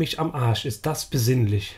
mich am Arsch. Ist das besinnlich?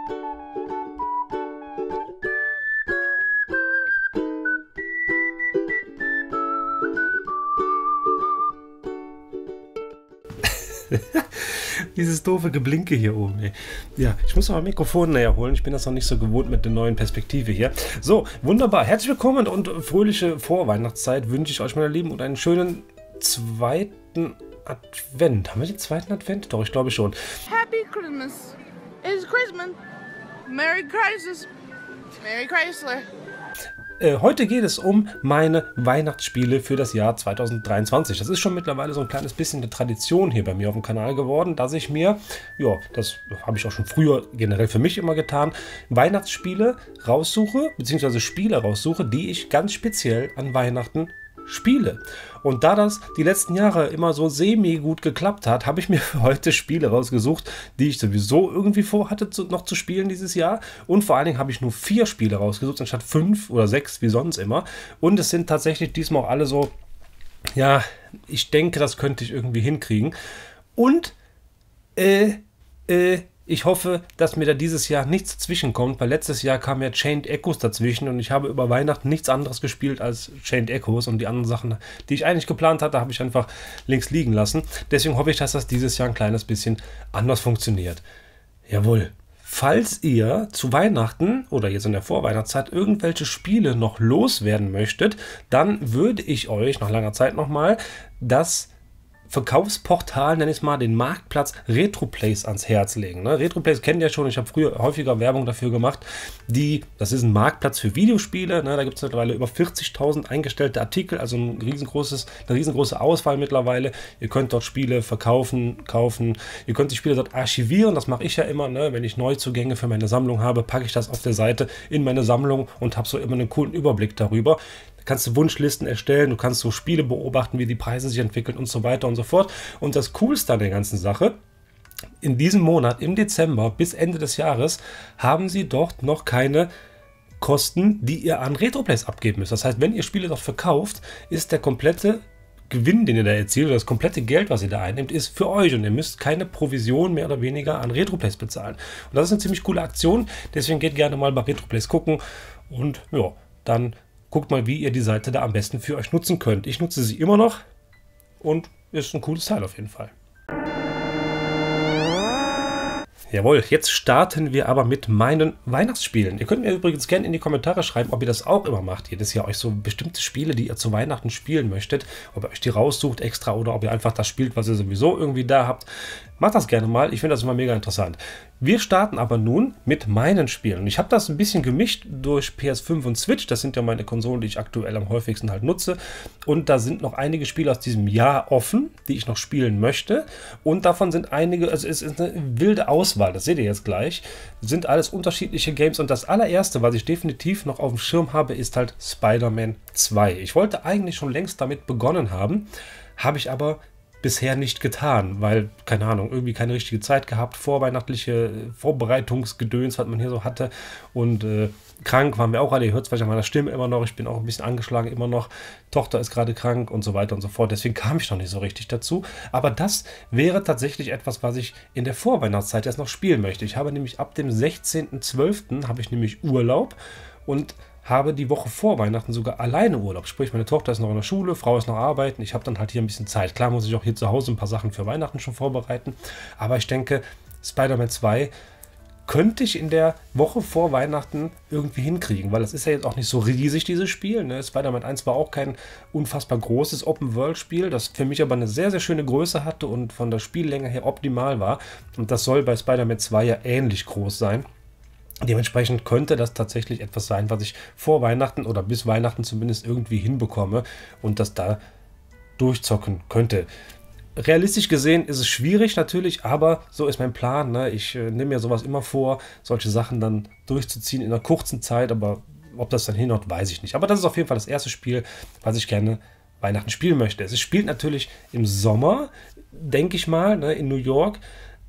Dieses doofe Geblinke hier oben, ey. Ja, ich muss aber ein Mikrofon näher holen. Ich bin das noch nicht so gewohnt mit der neuen Perspektive hier. So, wunderbar. Herzlich willkommen und fröhliche Vorweihnachtszeit wünsche ich euch, meine Lieben, und einen schönen zweiten Advent. Haben wir den zweiten Advent? Doch, ich glaube schon. Happy Christmas. It's Christmas. Merry Christmas. Merry Chrysler. Heute geht es um meine Weihnachtsspiele für das Jahr 2023. Das ist schon mittlerweile so ein kleines bisschen eine Tradition hier bei mir auf dem Kanal geworden, dass ich mir, ja, das habe ich auch schon früher generell für mich immer getan, Weihnachtsspiele raussuche, beziehungsweise Spiele raussuche, die ich ganz speziell an Weihnachten spiele. Und da das die letzten Jahre immer so semi gut geklappt hat, habe ich mir für heute Spiele rausgesucht, die ich sowieso irgendwie vorhatte noch zu spielen dieses Jahr. Und vor allen Dingen habe ich nur 4 Spiele rausgesucht, anstatt 5 oder 6 wie sonst immer. Und es sind tatsächlich diesmal auch alle so, ja, ich denke, das könnte ich irgendwie hinkriegen. Und ich hoffe, dass mir da dieses Jahr nichts dazwischenkommt, weil letztes Jahr kam ja Chained Echoes dazwischen und ich habe über Weihnachten nichts anderes gespielt als Chained Echoes und die anderen Sachen, die ich eigentlich geplant hatte, habe ich einfach links liegen lassen. Deswegen hoffe ich, dass das dieses Jahr ein kleines bisschen anders funktioniert. Jawohl. Falls ihr zu Weihnachten oder jetzt in der Vorweihnachtszeit irgendwelche Spiele noch loswerden möchtet, dann würde ich euch nach langer Zeit nochmal das Verkaufsportal, nenne ich es mal, den Marktplatz Retroplays ans Herz legen. Ne? Retroplays kennt ihr schon, ich habe früher häufiger Werbung dafür gemacht. Das ist ein Marktplatz für Videospiele. Ne? Da gibt es mittlerweile über 40.000 eingestellte Artikel, also eine riesengroße Auswahl mittlerweile. Ihr könnt dort Spiele verkaufen, kaufen. Ihr könnt die Spiele dort archivieren, das mache ich ja immer. Ne? Wenn ich Neuzugänge für meine Sammlung habe, packe ich das auf der Seite in meine Sammlung und habe so immer einen coolen Überblick darüber. Kannst du Wunschlisten erstellen, du kannst so Spiele beobachten, wie die Preise sich entwickeln und so weiter und so fort. Und das Coolste an der ganzen Sache, in diesem Monat, im Dezember bis Ende des Jahres, haben sie dort noch keine Kosten, die ihr an Retroplays abgeben müsst. Das heißt, wenn ihr Spiele dort verkauft, ist der komplette Gewinn, den ihr da erzielt, oder das komplette Geld, was ihr da einnimmt, ist für euch und ihr müsst keine Provision mehr oder weniger an Retroplays bezahlen. Und das ist eine ziemlich coole Aktion, deswegen geht gerne mal bei Retroplays gucken und ja, dann guckt mal, wie ihr die Seite da am besten für euch nutzen könnt. Ich nutze sie immer noch und ist ein cooles Teil auf jeden Fall. Jawohl, jetzt starten wir aber mit meinen Weihnachtsspielen. Ihr könnt mir übrigens gerne in die Kommentare schreiben, ob ihr das auch immer macht. Jedes Jahr euch so bestimmte Spiele, die ihr zu Weihnachten spielen möchtet, ob ihr euch die raussucht extra oder ob ihr einfach das spielt, was ihr sowieso irgendwie da habt. Macht das gerne mal, ich finde das immer mega interessant. Wir starten aber nun mit meinen Spielen. Ich habe das ein bisschen gemischt durch PS5 und Switch. Das sind ja meine Konsolen, die ich aktuell am häufigsten halt nutze. Und da sind noch einige Spiele aus diesem Jahr offen, die ich noch spielen möchte. Und davon sind einige, also es ist eine wilde Auswahl, das seht ihr jetzt gleich. Sind alles unterschiedliche Games. Und das allererste, was ich definitiv noch auf dem Schirm habe, ist halt Spider-Man 2. Ich wollte eigentlich schon längst damit begonnen haben, habe ich aber bisher nicht getan, weil, keine Ahnung, irgendwie keine richtige Zeit gehabt, vorweihnachtliche Vorbereitungsgedöns, was man hier so hatte und krank waren wir auch alle, ihr hört es vielleicht an meiner Stimme immer noch, ich bin auch ein bisschen angeschlagen immer noch, Tochter ist gerade krank und so weiter und so fort, deswegen kam ich noch nicht so richtig dazu, aber das wäre tatsächlich etwas, was ich in der Vorweihnachtszeit erst noch spielen möchte. Ich habe nämlich ab dem 16.12. habe ich nämlich Urlaub und habe die Woche vor Weihnachten sogar alleine Urlaub. Sprich, meine Tochter ist noch in der Schule, Frau ist noch arbeiten. Ich habe dann halt hier ein bisschen Zeit. Klar muss ich auch hier zu Hause ein paar Sachen für Weihnachten schon vorbereiten. Aber ich denke, Spider-Man 2 könnte ich in der Woche vor Weihnachten irgendwie hinkriegen. Weil das ist ja jetzt auch nicht so riesig, dieses Spiel. Ne? Spider-Man 1 war auch kein unfassbar großes Open-World-Spiel, das für mich aber eine sehr, sehr schöne Größe hatte und von der Spiellänge her optimal war. Und das soll bei Spider-Man 2 ja ähnlich groß sein. Dementsprechend könnte das tatsächlich etwas sein, was ich vor Weihnachten oder bis Weihnachten zumindest irgendwie hinbekomme und das da durchzocken könnte. Realistisch gesehen ist es schwierig natürlich, aber so ist mein Plan. Ne? Ich nehme mir sowas immer vor, solche Sachen dann durchzuziehen in einer kurzen Zeit, aber ob das dann hinhaut, weiß ich nicht. Aber das ist auf jeden Fall das erste Spiel, was ich gerne Weihnachten spielen möchte. Es spielt natürlich im Sommer, denke ich mal, ne, in New York.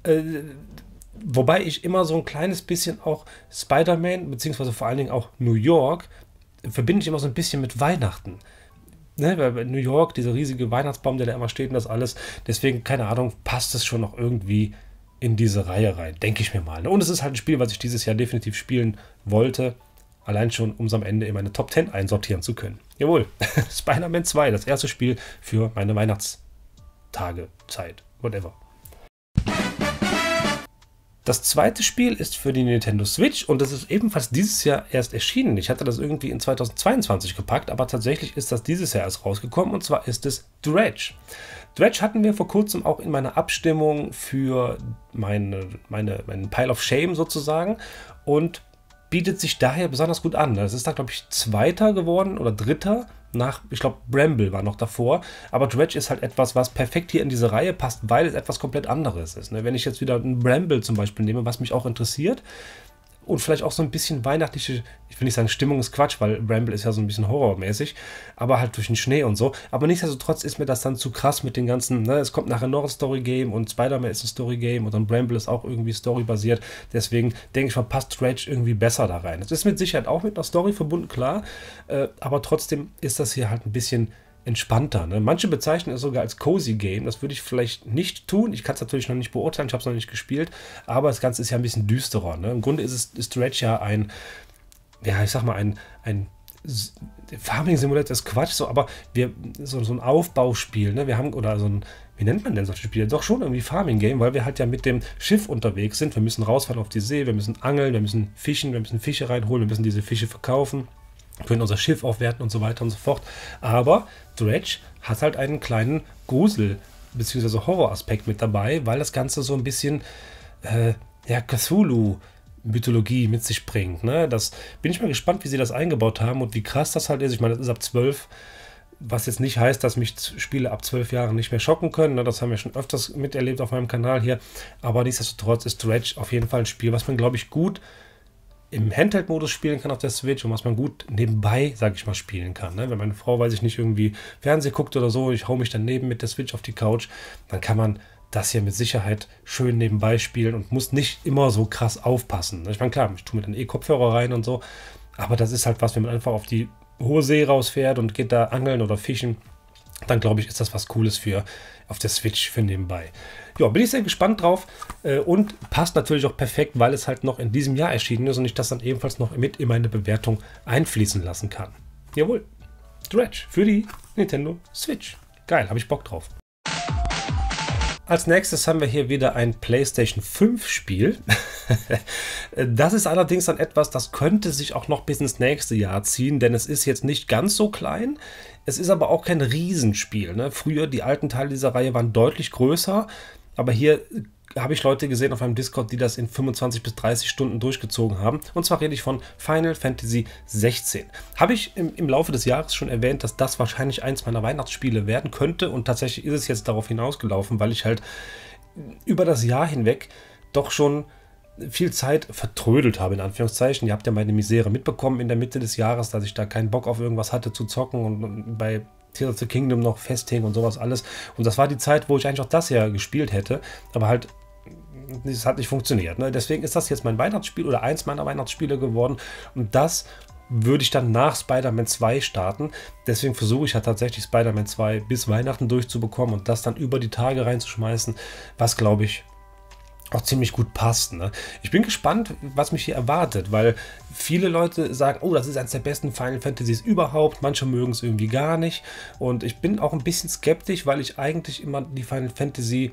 Wobei ich immer so ein kleines bisschen auch Spider-Man, beziehungsweise vor allen Dingen auch New York, verbinde ich immer so ein bisschen mit Weihnachten. Ne, weil New York, dieser riesige Weihnachtsbaum, der da immer steht und das alles. Deswegen, keine Ahnung, passt es schon noch irgendwie in diese Reihe rein, denke ich mir mal. Ne? Und es ist halt ein Spiel, was ich dieses Jahr definitiv spielen wollte. Allein schon, um es am Ende in meine Top 10 einsortieren zu können. Jawohl, Spider-Man 2, das erste Spiel für meine Weihnachtstage, Zeit, whatever. Das zweite Spiel ist für die Nintendo Switch und das ist ebenfalls dieses Jahr erst erschienen. Ich hatte das irgendwie in 2022 gepackt, aber tatsächlich ist das dieses Jahr erst rausgekommen und zwar ist es Dredge. Dredge hatten wir vor kurzem auch in meiner Abstimmung für meinen Pile of Shame sozusagen und bietet sich daher besonders gut an. Das ist da, glaube ich, Zweiter geworden oder Dritter. Ich glaube, Bramble war noch davor. Aber Dredge ist halt etwas, was perfekt hier in diese Reihe passt, weil es etwas komplett anderes ist. Ne? Wenn ich jetzt wieder einen Bramble zum Beispiel nehme, was mich auch interessiert und vielleicht auch so ein bisschen weihnachtliche, ich will nicht sagen, Stimmung ist Quatsch, weil Bramble ist ja so ein bisschen horrormäßig, aber halt durch den Schnee und so. Aber nichtsdestotrotz ist mir das dann zu krass mit den ganzen, ne? Es kommt nachher noch ein Story-Game und Spider-Man ist ein Story-Game und dann Bramble ist auch irgendwie storybasiert. Deswegen denke ich mal, passt Dredge irgendwie besser da rein. Es ist mit Sicherheit auch mit einer Story verbunden, klar, aber trotzdem ist das hier halt ein bisschen entspannter. Ne? Manche bezeichnen es sogar als Cozy Game. Das würde ich vielleicht nicht tun. Ich kann es natürlich noch nicht beurteilen. Ich habe es noch nicht gespielt. Aber das Ganze ist ja ein bisschen düsterer. Ne? Im Grunde ist Dredge ja ein Farming Simulator ist Quatsch, so, aber so ein Aufbauspiel. Ne? Wir haben, oder so ein, wie nennt man denn solche Spiele? Doch schon irgendwie Farming Game, weil wir halt ja mit dem Schiff unterwegs sind. Wir müssen rausfahren auf die See, wir müssen angeln, wir müssen fischen, wir müssen Fische reinholen, wir müssen diese Fische verkaufen, können unser Schiff aufwerten und so weiter und so fort. Aber Dredge hat halt einen kleinen Grusel- bzw. Horroraspekt mit dabei, weil das Ganze so ein bisschen Cthulhu-Mythologie mit sich bringt. Ne? Das bin ich mal gespannt, wie sie das eingebaut haben und wie krass das halt ist. Ich meine, das ist ab 12, was jetzt nicht heißt, dass mich Spiele ab 12 Jahren nicht mehr schocken können. Ne? Das haben wir schon öfters miterlebt auf meinem Kanal hier. Aber nichtsdestotrotz ist Dredge auf jeden Fall ein Spiel, was man, glaube ich, gut im Handheld-Modus spielen kann auf der Switch und was man gut nebenbei, sage ich mal, spielen kann. Ne? Wenn meine Frau, weiß ich nicht, irgendwie Fernsehen guckt oder so, ich hau mich daneben mit der Switch auf die Couch, dann kann man das hier mit Sicherheit schön nebenbei spielen und muss nicht immer so krass aufpassen. Ne? Ich meine, klar, ich tue mir dann Kopfhörer rein und so, aber das ist halt was, wenn man einfach auf die hohe See rausfährt und geht da angeln oder fischen, dann glaube ich, ist das was Cooles für auf der Switch für nebenbei. Ja, bin ich sehr gespannt drauf und passt natürlich auch perfekt, weil es halt noch in diesem Jahr erschienen ist und ich das dann ebenfalls noch mit in meine Bewertung einfließen lassen kann. Jawohl, Dredge für die Nintendo Switch. Geil, habe ich Bock drauf. Als nächstes haben wir hier wieder ein PlayStation 5 Spiel. Das ist allerdings dann etwas, das könnte sich auch noch bis ins nächste Jahr ziehen, denn es ist jetzt nicht ganz so klein. Es ist aber auch kein Riesenspiel. Ne? Früher, die alten Teile dieser Reihe waren deutlich größer, aber hier habe ich Leute gesehen auf einem Discord, die das in 25 bis 30 Stunden durchgezogen haben. Und zwar rede ich von Final Fantasy 16. Habe ich im Laufe des Jahres schon erwähnt, dass das wahrscheinlich eins meiner Weihnachtsspiele werden könnte. Und tatsächlich ist es jetzt darauf hinausgelaufen, weil ich halt über das Jahr hinweg doch schon viel Zeit vertrödelt habe, in Anführungszeichen. Ihr habt ja meine Misere mitbekommen in der Mitte des Jahres, dass ich da keinen Bock auf irgendwas hatte zu zocken und bei Tears of the Kingdom noch festhing und sowas alles. Und das war die Zeit, wo ich eigentlich auch das ja gespielt hätte, aber halt es hat nicht funktioniert. Ne? Deswegen ist das jetzt mein Weihnachtsspiel oder eins meiner Weihnachtsspiele geworden und das würde ich dann nach Spider-Man 2 starten. Deswegen versuche ich ja tatsächlich Spider-Man 2 bis Weihnachten durchzubekommen und das dann über die Tage reinzuschmeißen, was glaube ich auch ziemlich gut passt. Ne? Ich bin gespannt, was mich hier erwartet, weil viele Leute sagen, oh, das ist eines der besten Final Fantasies überhaupt. Manche mögen es irgendwie gar nicht. Und ich bin auch ein bisschen skeptisch, weil ich eigentlich immer die Final Fantasy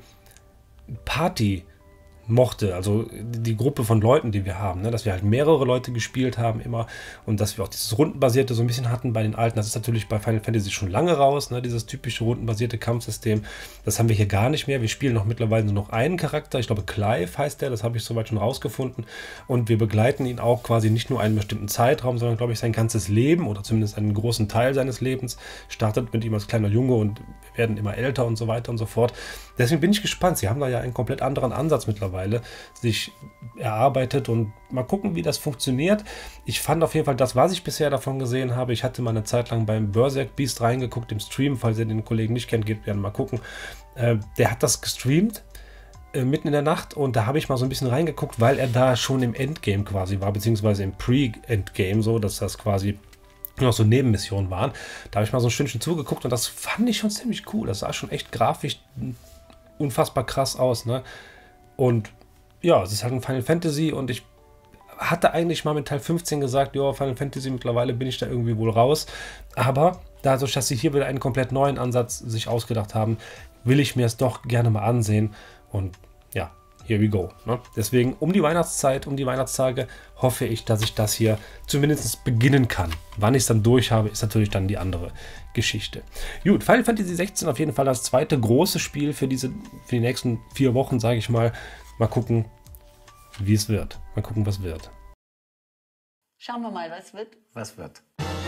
Party mochte, also die Gruppe von Leuten, die wir haben, ne? Dass wir halt mehrere Leute gespielt haben immer und dass wir auch dieses Rundenbasierte so ein bisschen hatten bei den alten. Das ist natürlich bei Final Fantasy schon lange raus, ne? Dieses typische rundenbasierte Kampfsystem. Das haben wir hier gar nicht mehr. Wir spielen noch mittlerweile nur noch einen Charakter. Ich glaube, Clive heißt der. Das habe ich soweit schon rausgefunden. Und wir begleiten ihn auch quasi nicht nur einen bestimmten Zeitraum, sondern, glaube ich, sein ganzes Leben oder zumindest einen großen Teil seines Lebens. Startet mit ihm als kleiner Junge und werden immer älter und so weiter und so fort. Deswegen bin ich gespannt. Sie haben da ja einen komplett anderen Ansatz mittlerweile sich erarbeitet und mal gucken, wie das funktioniert. Ich fand auf jeden Fall das, was ich bisher davon gesehen habe. Ich hatte mal eine Zeit lang beim Berserk Beast reingeguckt im Stream. Falls ihr den Kollegen nicht kennt, geht gerne mal gucken. Der hat das gestreamt mitten in der Nacht und da habe ich mal so ein bisschen reingeguckt, weil er da schon im Endgame quasi war, beziehungsweise im Pre-Endgame, so dass das quasi noch so Nebenmissionen waren. Da habe ich mal so ein Stündchen zugeguckt und das fand ich schon ziemlich cool. Das sah schon echt grafisch unfassbar krass aus, ne? Und ja, es ist halt ein Final Fantasy und ich hatte eigentlich mal mit Teil 15 gesagt, ja, Final Fantasy, mittlerweile bin ich da irgendwie wohl raus. Aber dadurch, dass sie hier wieder einen komplett neuen Ansatz sich ausgedacht haben, will ich mir es doch gerne mal ansehen. Und ja, here we go. Ne? Deswegen um die Weihnachtszeit, um die Weihnachtstage hoffe ich, dass ich das hier zumindest beginnen kann. Wann ich es dann durch habe, ist natürlich dann die andere Geschichte. Gut, Final Fantasy 16 auf jeden Fall das zweite große Spiel für die nächsten 4 Wochen, sage ich mal. Mal gucken, wie es wird. Mal gucken, was wird. Schauen wir mal, was wird. Was wird?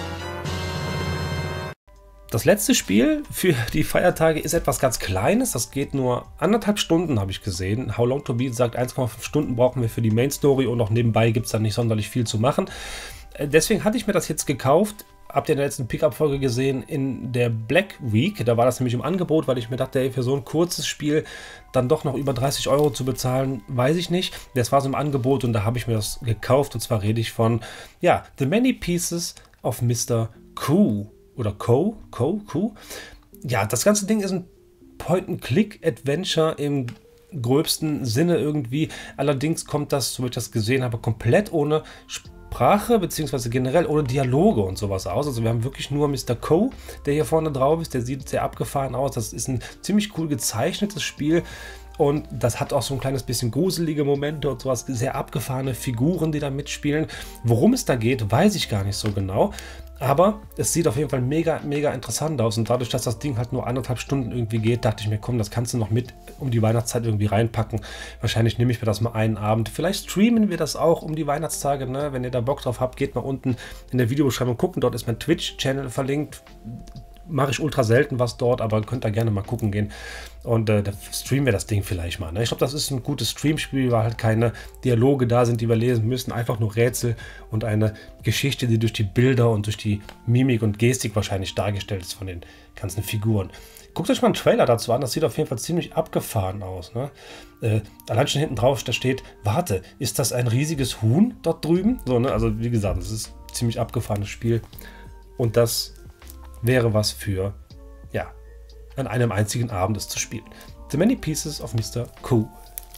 Das letzte Spiel für die Feiertage ist etwas ganz Kleines. Das geht nur 1,5 Stunden, habe ich gesehen. How Long to Beat sagt, 1,5 Stunden brauchen wir für die Main Story und auch nebenbei gibt es dann nicht sonderlich viel zu machen. Deswegen hatte ich mir das jetzt gekauft. Habt ihr in der letzten Pickup-Folge gesehen, in der Black Week, da war das nämlich im Angebot, weil ich mir dachte, ey, für so ein kurzes Spiel dann doch noch über 30 € zu bezahlen, weiß ich nicht. Das war so im Angebot und da habe ich mir das gekauft und zwar rede ich von, ja, The Many Pieces of Mr. Q oder Co. Ja, das ganze Ding ist ein Point-and-Click-Adventure im gröbsten Sinne irgendwie. Allerdings kommt das, so wie ich das gesehen habe, komplett ohne Sprache, beziehungsweise generell ohne Dialoge und sowas aus. Also wir haben wirklich nur Mr. Co., der hier vorne drauf ist, der sieht sehr abgefahren aus. Das ist ein ziemlich cool gezeichnetes Spiel und das hat auch so ein kleines bisschen gruselige Momente und sowas, sehr abgefahrene Figuren, die da mitspielen. Worum es da geht, weiß ich gar nicht so genau. Aber es sieht auf jeden Fall mega, mega interessant aus und dadurch, dass das Ding halt nur 1,5 Stunden irgendwie geht, dachte ich mir, komm, das kannst du noch mit um die Weihnachtszeit irgendwie reinpacken. Wahrscheinlich nehme ich mir das mal einen Abend. Vielleicht streamen wir das auch um die Weihnachtstage, ne? Wenn ihr da Bock drauf habt, geht mal unten in der Videobeschreibung gucken, dort ist mein Twitch-Channel verlinkt. Mache ich ultra selten was dort, aber könnt da gerne mal gucken gehen. Und da streamen wir das Ding vielleicht mal. Ne? Ich glaube, das ist ein gutes Streamspiel, weil halt keine Dialoge da sind, die wir lesen müssen. Einfach nur Rätsel und eine Geschichte, die durch die Bilder und durch die Mimik und Gestik wahrscheinlich dargestellt ist von den ganzen Figuren. Guckt euch mal einen Trailer dazu an, das sieht auf jeden Fall ziemlich abgefahren aus. Ne? Allein schon hinten drauf, da steht, warte, ist das ein riesiges Huhn dort drüben? So, ne? Also wie gesagt, das ist ein ziemlich abgefahrenes Spiel. Und das wäre was für, ja, an einem einzigen Abend es zu spielen. The Many Pieces of Mr. Q.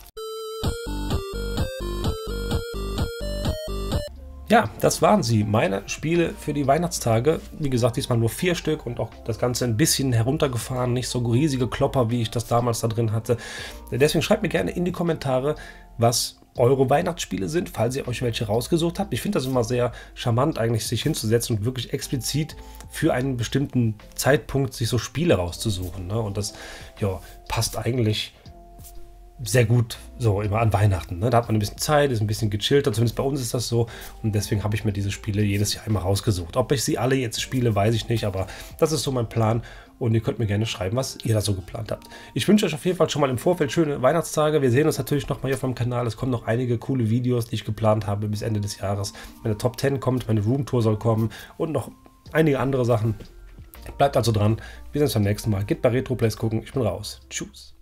Ja, das waren sie, meine Spiele für die Weihnachtstage. Wie gesagt, diesmal nur 4 Stück und auch das Ganze ein bisschen heruntergefahren, nicht so riesige Klopper, wie ich das damals da drin hatte. Deswegen schreibt mir gerne in die Kommentare, was eure Weihnachtsspiele sind, falls ihr euch welche rausgesucht habt. Ich finde das immer sehr charmant, eigentlich sich hinzusetzen und wirklich explizit für einen bestimmten Zeitpunkt sich so Spiele rauszusuchen. Ne? Und das, ja, passt eigentlich sehr gut so immer an Weihnachten. Ne? Da hat man ein bisschen Zeit, ist ein bisschen gechillter, zumindest bei uns ist das so. Und deswegen habe ich mir diese Spiele jedes Jahr einmal rausgesucht. Ob ich sie alle jetzt spiele, weiß ich nicht, aber das ist so mein Plan. Und ihr könnt mir gerne schreiben, was ihr da so geplant habt. Ich wünsche euch auf jeden Fall schon mal im Vorfeld schöne Weihnachtstage. Wir sehen uns natürlich noch mal hier auf meinem Kanal. Es kommen noch einige coole Videos, die ich geplant habe bis Ende des Jahres. Meine Top 10 kommt, meine Roomtour soll kommen und noch einige andere Sachen. Bleibt also dran. Wir sehen uns beim nächsten Mal. Geht bei RetroPlays gucken. Ich bin raus. Tschüss.